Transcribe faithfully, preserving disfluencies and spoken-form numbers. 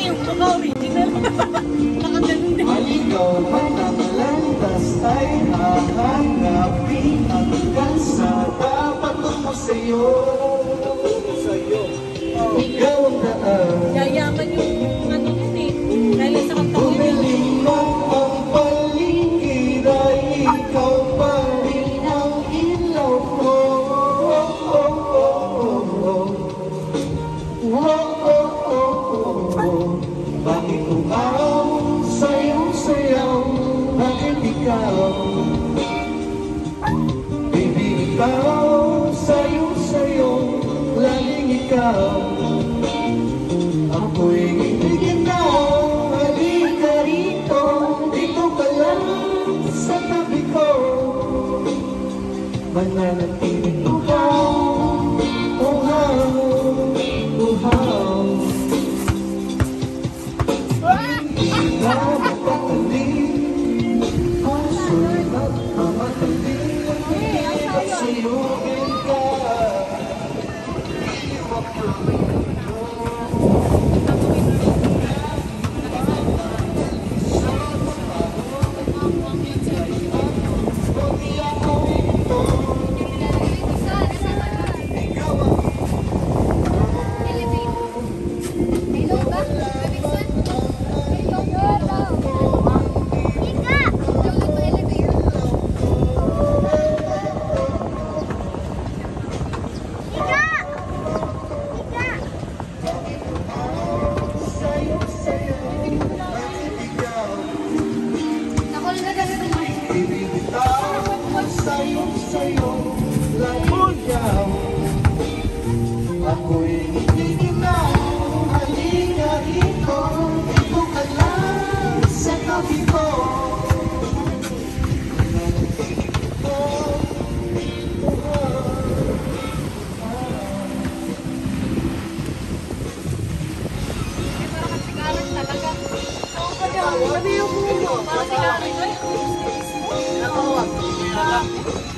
yung mukha original. Nakaganon din. Maligaw man ang landas ay hahanapin hanggang sa papatungo sa'yo. Sa'yo. Ikaw ang daan. Yayaman yung ano nun eh. Dahil sa kanta ko yun. Tumilim man ang paligid ay ikaw pa rin ang ilaw ko. Oh, oh, oh, oh. Oh, oh, oh, oh. Bakit umaw sa'yong sayaw? Bakit ikaw? Baby, ikaw sa'yong sayaw, laging ikaw. Ako'y ibigin na, halika rito. Dito ka lang sa tabi ko. Mananatiling uhaw, uhaw, uhaw. Ikaw mapatalim, puso'y magmamatalim. Siyugin ka. Sa'yo, laging ikaw. Ako'y itiginaw, halika rito. Dito ka lang sa tabi ko. Ano yung mumo? Parang sigaran. Nakawag.